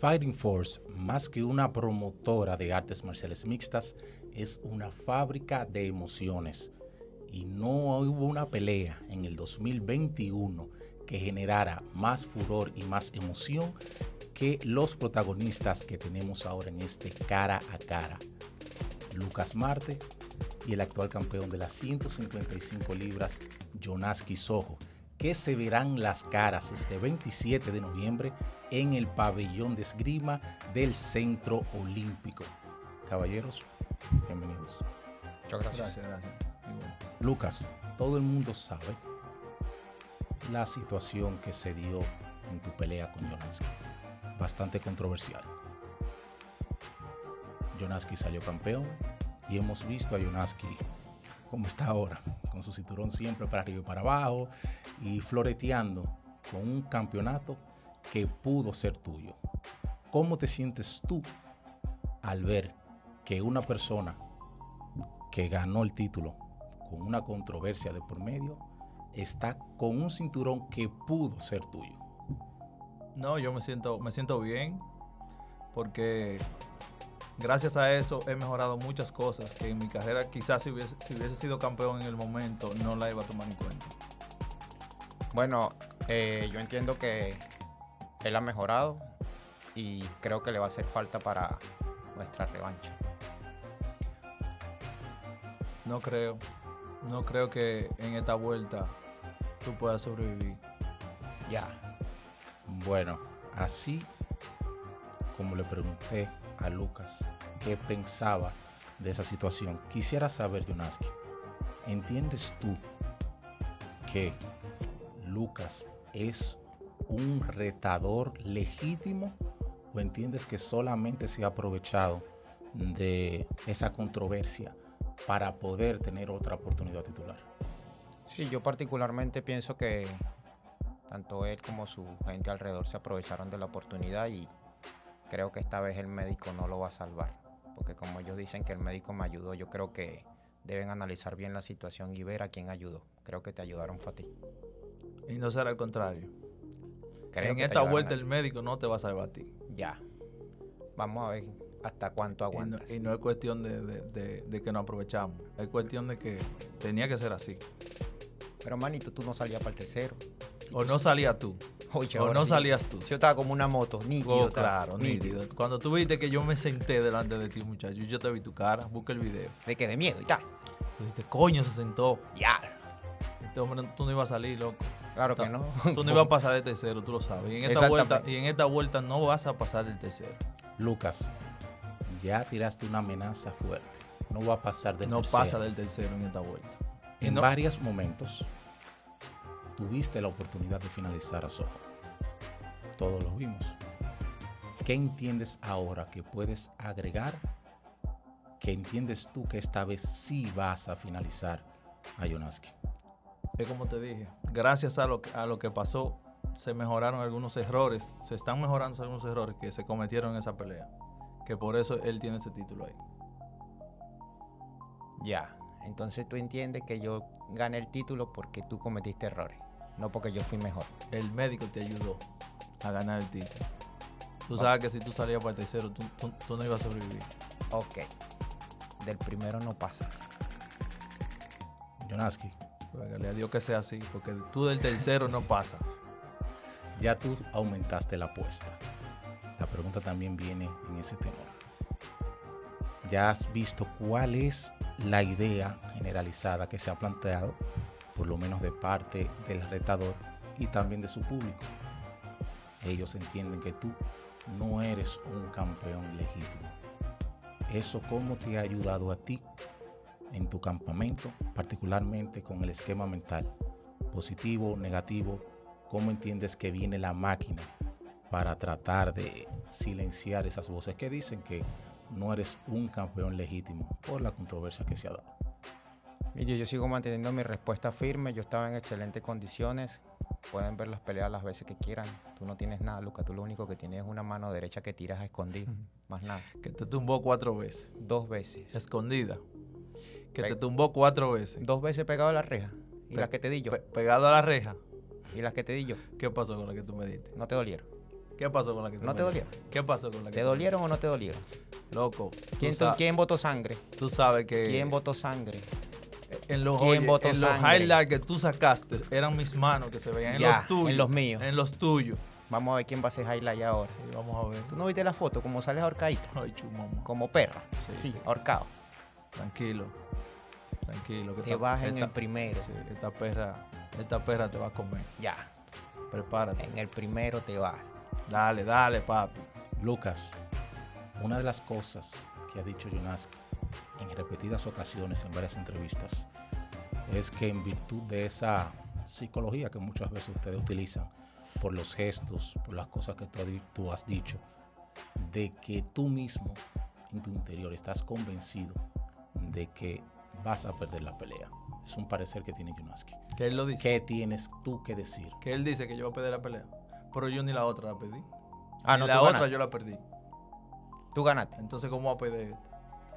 Fighting Force, más que una promotora de artes marciales mixtas, es una fábrica de emociones. Y no hubo una pelea en el 2021 que generara más furor y más emoción que los protagonistas que tenemos ahora en este cara a cara. Lucas Marte y el actual campeón de las 155 libras, Yonaski Sojo, que se verán las caras este 27 de noviembre en el pabellón de esgrima del Centro Olímpico. Caballeros, bienvenidos. Muchas gracias. Gracias. Lucas, todo el mundo sabe la situación que se dio en tu pelea con Yonaski. Bastante controversial. Yonaski salió campeón y hemos visto a Yonaski como está ahora, con su cinturón siempre para arriba y para abajo y floreteando con un campeonato que pudo ser tuyo. ¿Cómo te sientes tú al ver que una persona que ganó el título con una controversia de por medio está con un cinturón que pudo ser tuyo? No, yo me siento bien porque gracias a eso he mejorado muchas cosas que en mi carrera quizás si hubiese sido campeón en el momento no la iba a tomar en cuenta. Bueno, yo entiendo que él ha mejorado y creo que le va a hacer falta para nuestra revancha. No creo que en esta vuelta tú puedas sobrevivir. Ya. Bueno, así como le pregunté a Lucas qué pensaba de esa situación, quisiera saber, Yonaski, ¿entiendes tú que Lucas es un retador legítimo o entiendes que solamente se ha aprovechado de esa controversia para poder tener otra oportunidad titular? Sí, yo particularmente pienso que tanto él como su gente alrededor se aprovecharon de la oportunidad y creo que esta vez el médico no lo va a salvar. Porque como ellos dicen que el médico me ayudó, yo creo que deben analizar bien la situación y ver a quién ayudó. Creo que te ayudaron fue a ti. Y no será al contrario. Creo En que te esta ayudaron vuelta a ti. el médico no te va a salvar a ti. Ya. Vamos a ver hasta cuánto aguantas. Y no es cuestión de que nos aprovechamos. Es cuestión de que tenía que ser así. Pero manito, tú no salías para el tercero. O no salías tú. Oye, O ahora no sí. salías tú. Yo estaba como una moto, nítido. Oh, claro, nítido. Cuando tú viste que yo me senté delante de ti, muchacho, yo te vi tu cara, busca el video. De que de miedo y tal. Tú dijiste, coño, se sentó. Ya. Este hombre, tú no ibas a salir, loco. Claro que no. Tú no ibas a pasar de tercero, tú lo sabes. Y en esta vuelta no vas a pasar del tercero. Lucas, ya tiraste una amenaza fuerte. No va a pasar del No tercero. pasa del tercero en esta vuelta. En varios momentos tuviste la oportunidad de finalizar a Sojo. Todos lo vimos. ¿Qué entiendes ahora que puedes agregar? ¿Qué entiendes tú que esta vez sí vas a finalizar a Yonaski? Es como te dije, gracias a lo que pasó, se mejoraron algunos errores, se están mejorando algunos errores que se cometieron en esa pelea. Que por eso él tiene ese título ahí. Ya. Entonces tú entiendes que yo gané el título porque tú cometiste errores, no porque yo fui mejor. El médico te ayudó a ganar el título. Tú sabes que si tú salías para el tercero, tú no ibas a sobrevivir. Ok. Del primero no pasas. Yonaski, Ruégale a Dios que sea así, porque tú del tercero no pasas. ya tú aumentaste la apuesta. La pregunta también viene en ese tenor. Ya has visto cuál es la idea generalizada que se ha planteado, por lo menos de parte del retador y también de su público. Ellos entienden que tú no eres un campeón legítimo. ¿Eso cómo te ha ayudado a ti en tu campamento, particularmente con el esquema mental? Positivo, negativo, ¿cómo entiendes que viene la máquina para tratar de silenciar esas voces que dicen que no eres un campeón legítimo por la controversia que se ha dado? Mire, yo sigo manteniendo mi respuesta firme. Yo estaba en excelentes condiciones. Pueden ver las peleas las veces que quieran. Tú no tienes nada, Lucas. Tú lo único que tienes es una mano derecha que tiras a escondido. Más nada. Que te tumbó 4 veces. 2 veces. Escondida. Que te tumbó 4 veces. 2 veces pegado a la reja. ¿Y las que te di yo? Pegado a la reja. ¿Y las que te di yo? ¿Qué pasó con la que tú me diste? No te dolieron. ¿Qué pasó con la que ¿No te dolieron? ¿Qué pasó con la que ¿Te dolieron o no te dolieron? Loco. ¿Quién votó sangre? Tú sabes que... ¿Quién votó sangre? En los, ¿Quién votó en los sangre? highlights que tú sacaste, eran mis manos que se veían en Ya, los tuyos. en los míos. En los tuyos. Vamos a ver quién va a hacer highlight ahora. Sí, vamos a ver. ¿Tú no viste la foto? Como sales ahorcadito. Ay, chumamo. Como perra. Sí, Sí, sí. ahorcado. Tranquilo. Tranquilo. Que Te vas en el primero. Sí, esta perra te va a comer. Ya. Prepárate. En el primero te vas. Dale, dale, papi. Lucas, una de las cosas que ha dicho Yonaski en repetidas ocasiones en varias entrevistas es que en virtud de esa psicología que muchas veces ustedes utilizan por los gestos, por las cosas que tú has dicho, de que tú mismo en tu interior estás convencido de que vas a perder la pelea. Es un parecer que tiene Yonaski. Que él lo dice. ¿Qué tienes tú que decir? Que él dice que yo voy a perder la pelea. Pero yo ni la otra la perdí. Ah, Ni no, la tú otra ganaste. yo la perdí. Tú ganaste. Entonces, ¿cómo voy a perder esta?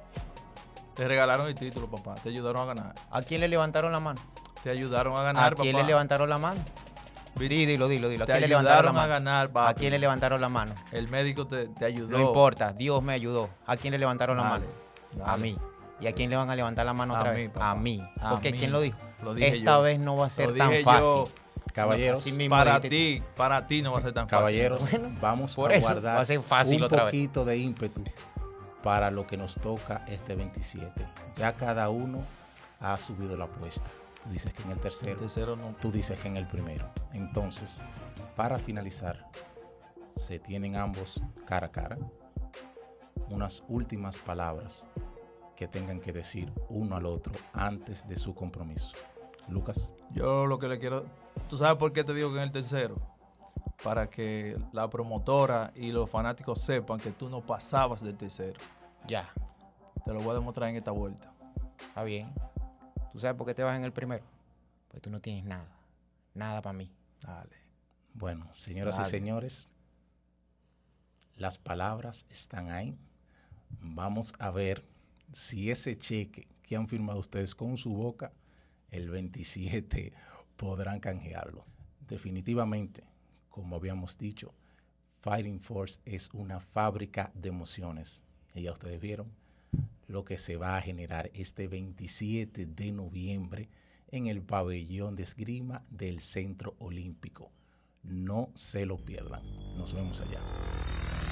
Te regalaron el título, papá. Te ayudaron a ganar. ¿A quién le levantaron la mano? Te ayudaron a ganar, ¿A quién papá. le levantaron la mano? Dilo. ¿A Te quién le levantaron la ayudaron a mano? ganar, papi. ¿A quién le levantaron la mano? El médico te ayudó. No importa, Dios me ayudó. ¿A quién le levantaron la Dale, mano? dale. A mí. ¿Y a quién le van a levantar la mano A otra mí, vez? papá. A mí. A Porque mí. ¿quién lo dijo? Lo dije Esta yo. vez no va a ser Lo tan dije fácil. yo. Caballeros, Así mismo Para dijiste. ti no va a ser tan caballeros, fácil. Bueno, vamos por a eso guardar va a ser fácil un otra vez. poquito de ímpetu para lo que nos toca este 27. Ya cada uno ha subido la apuesta. Tú dices que en el El tercero, tercero no. tú dices que en el primero. Entonces, para finalizar, se tienen ambos cara a cara unas últimas palabras que tengan que decir uno al otro antes de su compromiso. Lucas. Yo lo que le quiero... ¿Tú sabes por qué te digo que en el tercero? Para que la promotora y los fanáticos sepan que tú no pasabas del tercero. Ya, Te lo voy a demostrar en esta vuelta. está bien. ¿Tú sabes por qué te vas en el primero? Pues tú no tienes nada. Nada para mí. Dale. Bueno, señoras Dale. y señores, las palabras están ahí. Vamos a ver si ese cheque que han firmado ustedes con su boca, el 27 podrán canjearlo. Definitivamente, como habíamos dicho, Fighting Force es una fábrica de emociones. Y ya ustedes vieron lo que se va a generar este 27 de noviembre en el pabellón de esgrima del Centro Olímpico. No se lo pierdan. Nos vemos allá.